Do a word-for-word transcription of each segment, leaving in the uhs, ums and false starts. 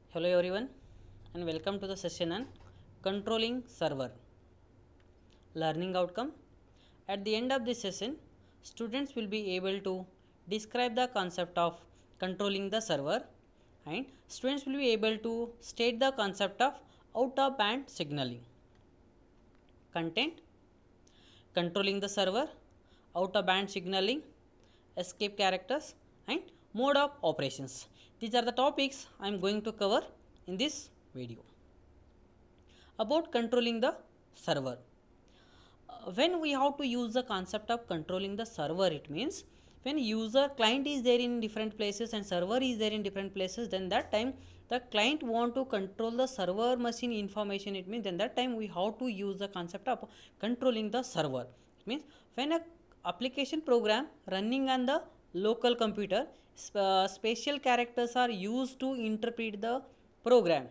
Hello everyone and welcome to the session on controlling server. Learning outcome. At the end of this session, students will be able to describe the concept of controlling the server, and students will be able to state the concept of out of band signaling. Content: controlling the server, out of band signaling, escape characters, and mode of operations. These are the topics I am going to cover in this video. About controlling the server. Uh, when we have to use the concept of controlling the server, it means when user client is there in different places and server is there in different places, then that time the client want to control the server machine information. It means then that time we have to use the concept of controlling the server. It means when a application program running on the local computer, uh, special characters are used to interpret the program.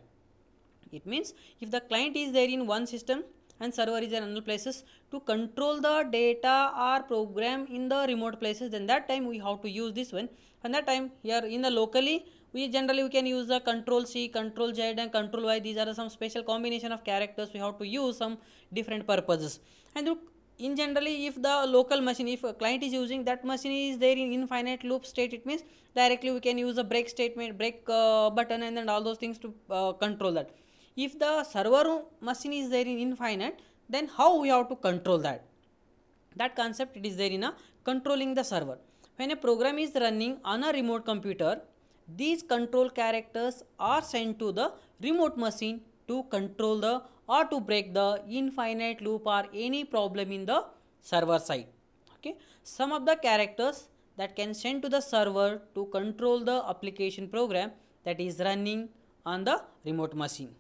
It means if the client is there in one system and server is in another places, to control the data or program in the remote places, then that time we have to use this one. And that time here in the locally, we generally we can use the control C, control Z and control Y. These are some special combination of characters we have to use some different purposes. And in generally, if the local machine, if a client is using that machine is there in infinite loop state, it means directly we can use a break statement, break uh, button and then all those things to uh, control that. If the server machine is there in infinite, then how we have to control that? That concept it is there in a controlling the server. When a program is running on a remote computer, these control characters are sent to the remote machine to control the or to break the infinite loop or any problem in the server side. Okay, some of the characters that can send to the server to control the application program that is running on the remote machine.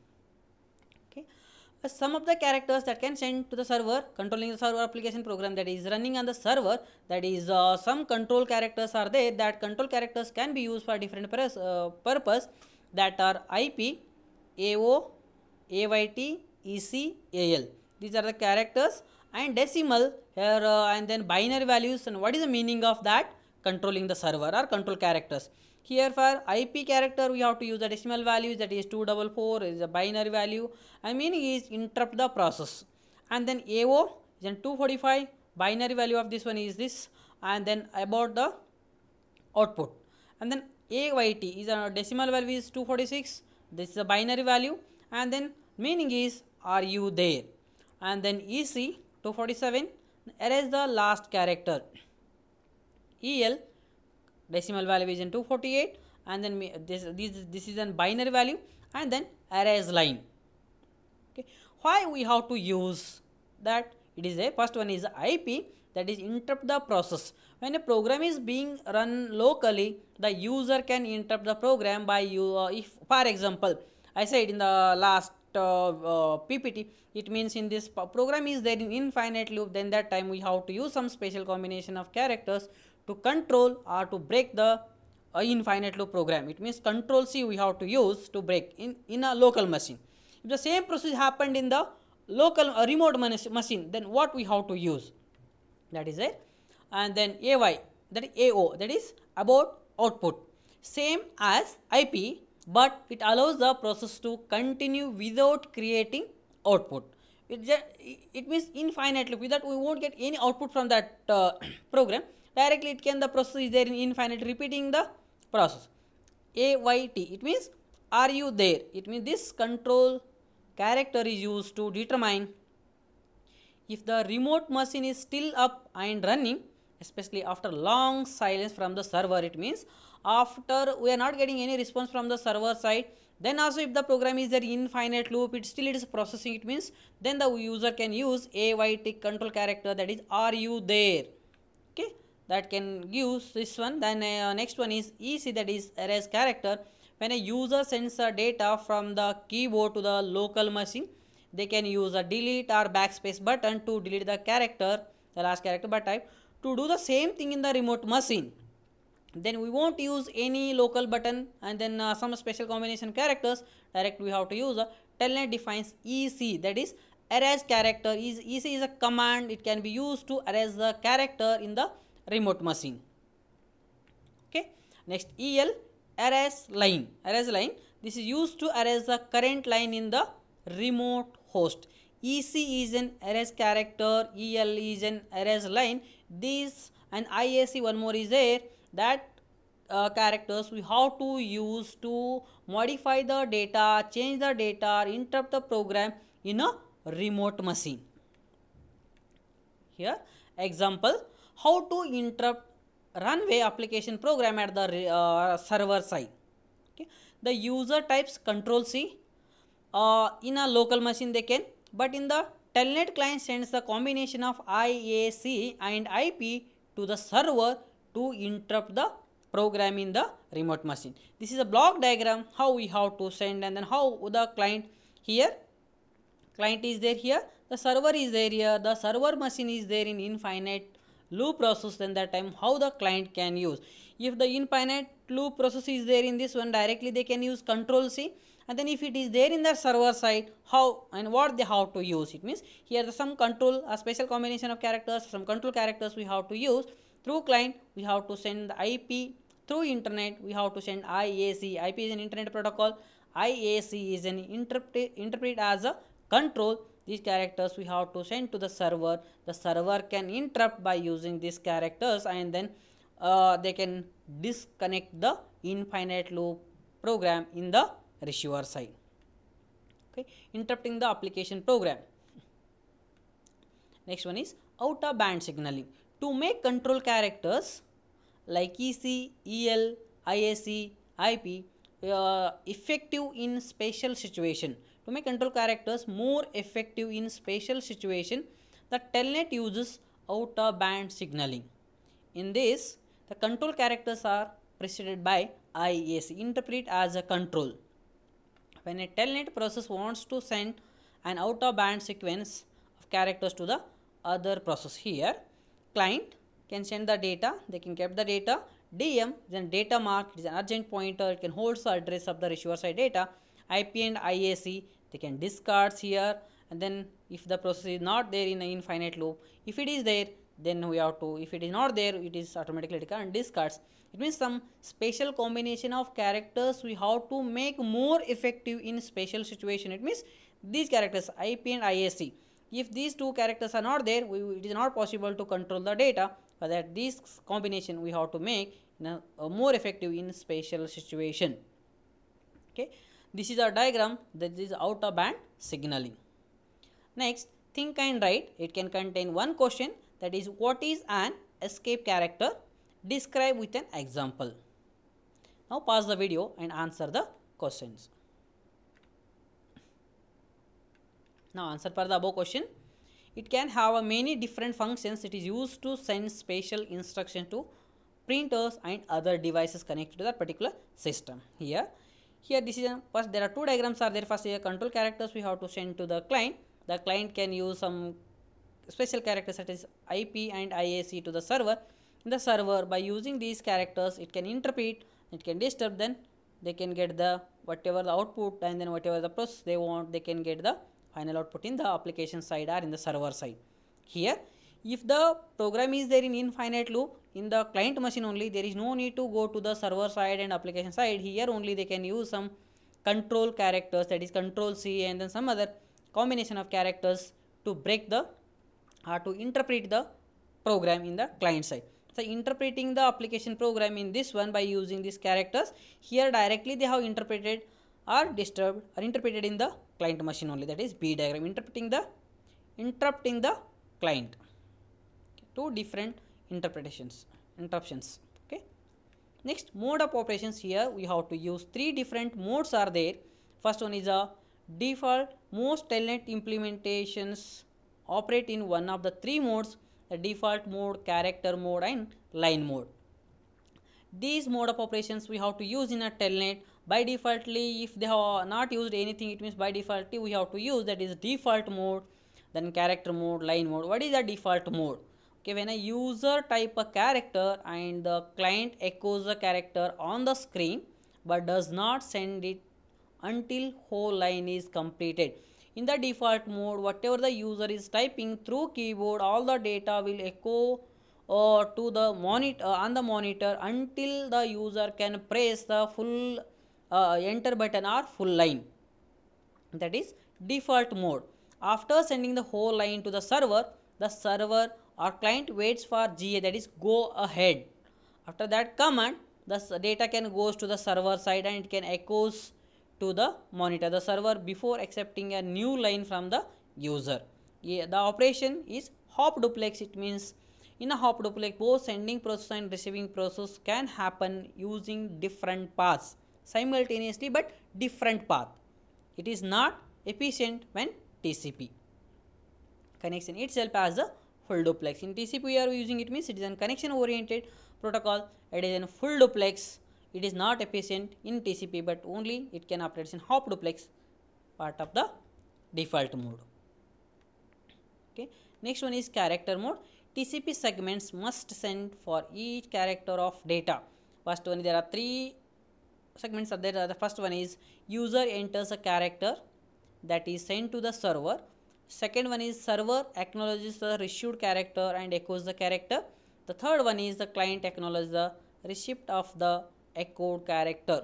Okay, uh, some of the characters that can send to the server controlling the server application program that is running on the server, that is uh, some control characters are there. That control characters can be used for different purpose, uh, purpose that are I P, A O, A Y T, E C, A L. These are the characters, and decimal here uh, and then binary values. And what is the meaning of that? Controlling the server or control characters. Here for I P character we have to use the decimal values, that is two four four is a binary value, and meaning is interrupt the process. And then A O is two forty-five, binary value of this one is this, and then about the output. And then A Y T is a decimal value is two forty-six, this is a binary value, and then meaning is are you there. And then E C two forty-seven, erase the last character. E L decimal value is in two forty-eight, and then this this this is a binary value, and then erase line. Okay, why we have to use that? It is a first one is I P, that is interrupt the process. When a program is being run locally, the user can interrupt the program by you. Uh, if for example, I said in the last uh, uh, P P T, it means in this program is there in infinite loop, then that time we have to use some special combination of characters to control or to break the uh, infinite loop program. It means control C we have to use to break in, in a local machine. If the same process happened in the local uh, remote machine, then what we have to use? That is it. And then A Y, that is A O, that is about output. Same as I P, but it allows the process to continue without creating output. It, just, it means infinite loop, that we won't get any output from that uh, program. Directly it can the process is there in infinite repeating the process. A Y T, it means are you there. It means this control character is used to determine if the remote machine is still up and running, especially after long silence from the server. It means after we are not getting any response from the server side, then also if the program is there infinite loop, it still it is processing. It means then the user can use A Y T control character, that is are you there. Okay, that can use this one. Then uh, next one is E C, that is erase character. When a user sends a data from the keyboard to the local machine, they can use a delete or backspace button to delete the character, the last character. But type to do the same thing in the remote machine, then we won't use any local button and then uh, some special combination characters. Direct we have to use a telnet defines E C, that is erase character. Is E C is a command, it can be used to erase the character in the remote machine. Okay, next E L, erase line. Erase line, This is used to erase the current line in the remote host. E C is an erase character, E L is an erase line. This and I A C one more is there, that uh, characters we have to use to modify the data, change the data, interrupt the program in a remote machine. Here example, how to interrupt runway application program at the uh, server side. Okay. The user types control C. Uh, in a local machine they can, but in the telnet client sends the combination of I A C and I P to the server to interrupt the program in the remote machine. This is a block diagram how we have to send, and then how the client here, client is there here, the server is there here, the server machine is there in infinite loop process. Then that time how the client can use, if the infinite loop process is there in this one, directly they can use control C. And then if it is there in the server side, how and what they have to use, it means here the some control, a special combination of characters, some control characters we have to use. Through client we have to send the I P, through internet we have to send I A C. I P is an internet protocol, I A C is an interpret interpret as a control. These characters we have to send to the server. The server can interrupt by using these characters, and then uh, they can disconnect the infinite loop program in the receiver side. Okay, interrupting the application program. Next one is out of band signaling. To make control characters like E C, E L, I A C, I P uh, effective in special situation. To make control characters more effective in special situation, the telnet uses out of band signaling. In this, the control characters are preceded by I A C, interpret as a control. When a telnet process wants to send an out of band sequence of characters to the other process, here client can send the data, they can get the data. D M is a data mark, it is an urgent pointer, it can hold the address of the receiver side data. I P and I A C, they can discard here, and then if the process is not there in an infinite loop, if it is there, then we have to, if it is not there, it is automatically and discards. It means some special combination of characters we have to make more effective in special situation. It means these characters I P and I A C, if these two characters are not there, we, it is not possible to control the data. For that, this combination we have to make in a, a more effective in special situation. Okay, this is a diagram that is out of band signaling. Next, think and write. It can contain one question, that is, what is an escape character? Describe with an example. Now pause the video and answer the questions. Now answer for the above question. It can have a many different functions. It is used to send special instruction to printers and other devices connected to that particular system. Here, here this is a, first there are two diagrams are there. First here control characters we have to send to the client. The client can use some special characters such as I P and I A C to the server. In the server, by using these characters, it can interpret, it can disturb, then they can get the whatever the output, and then whatever the process they want, they can get the final output in the application side or in the server side. Here, if the program is there in infinite loop in the client machine only, there is no need to go to the server side and application side. Here only they can use some control characters, that is control C, and then some other combination of characters to break the or to interpret the program in the client side. So interpreting the application program in this one by using these characters, here directly they have interpreted or disturbed or interpreted in the client machine only, that is B diagram, interpreting the interrupting the client. Two different interpretations, interruptions. Okay. Next, mode of operations. Here we have to use three different modes are there. First one is a default. Most telnet implementations operate in one of the three modes: the default mode, character mode, and line mode. These mode of operations we have to use in a telnet. By defaultly, if they have not used anything, it means by defaultly we have to use, that is default mode, then character mode, line mode. What is the default mode? Okay, when a user type a character and the client echoes the character on the screen but does not send it until whole line is completed. In the default mode, whatever the user is typing through keyboard, all the data will echo uh, to the monitor uh, on the monitor until the user can press the full uh, enter button or full line. That is default mode. After sending the whole line to the server, the server or client waits for G A, that is go ahead. After that command, the data can goes to the server side and it can echoes to the monitor, the server, before accepting a new line from the user. Yeah, the operation is hop duplex. It means in a hop duplex, both sending process and receiving process can happen using different paths simultaneously, but different path. It is not efficient when T C P connection itself as a full duplex. In T C P we are using it means it is a connection oriented protocol. It is in full duplex. It is not efficient in T C P, but only it can operate in hop duplex, part of the default mode. Okay. Next one is character mode. T C P segments must send for each character of data. First one, there are three segments are there. The first one is user enters a character that is sent to the server. Second one is server acknowledges the received character and echoes the character. The third one is the client acknowledges the receipt of the echoed character.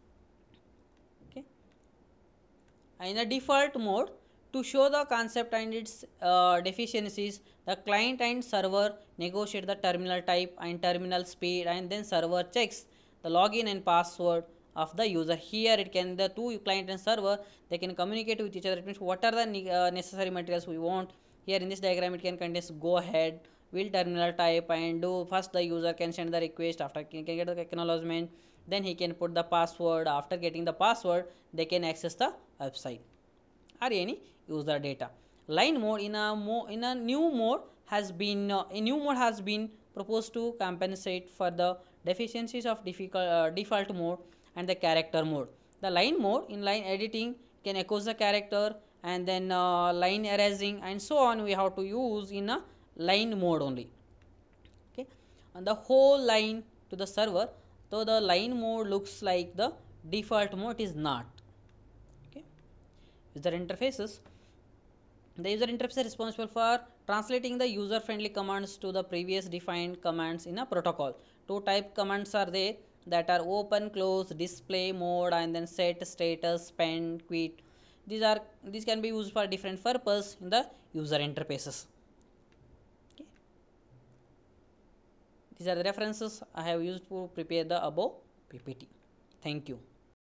Okay. In a default mode, to show the concept and its uh, deficiencies, the client and server negotiate the terminal type and terminal speed, and then server checks the login and password of the user. Here it can, the two client and server, they can communicate with each other. It means what are the uh, necessary materials we want. Here in this diagram it can contain go ahead, will terminal type, and do first the user can send the request, after he can get the acknowledgement, then he can put the password. After getting the password, they can access the website or any user data. Line mode, in a mo in a new mode has been uh, a new mode has been proposed to compensate for the deficiencies of difficult, uh, default mode and the character mode. The line mode, in line editing, can echo the character, and then uh, line erasing and so on we have to use in a line mode only. Okay, and the whole line to the server, so the line mode looks like the default mode is not. Okay, user interfaces. The user interface is responsible for translating the user friendly commands to the previous defined commands in a protocol. Two type commands are there, that are open, close, display mode, and then set, status, spend, quit. These are these can be used for different purpose in the user interfaces. Okay. These are the references I have used to prepare the above P P T. Thank you.